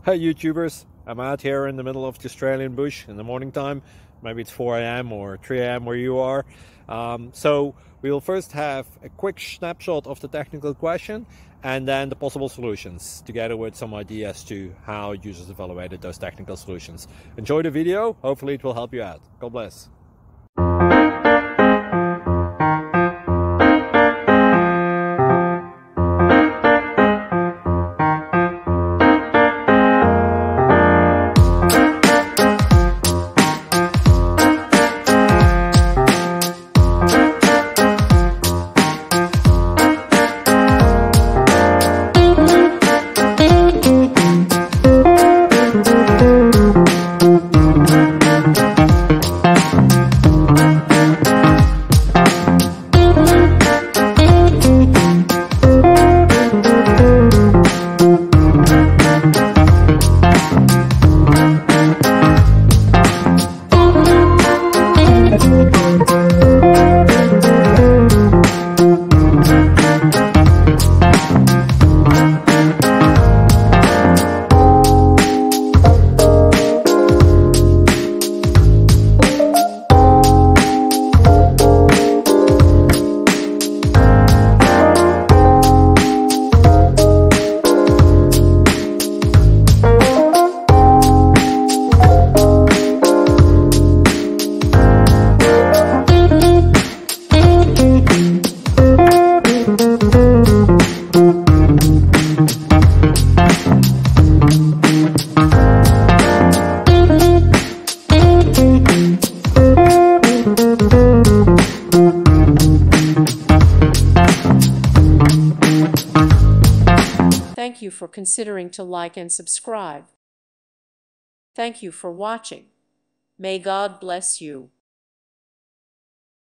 Hey YouTubers, I'm out here in the middle of the Australian bush in the morning time. Maybe it's 4 a.m. or 3 a.m. where you are. So we'll first have a quick snapshot of the technical question and then the possible solutions, together with some ideas to how users evaluated those technical solutions. Enjoy the video, hopefully it will help you out. God bless. Thank you for considering to like and subscribe. Thank you for watching. May God bless you.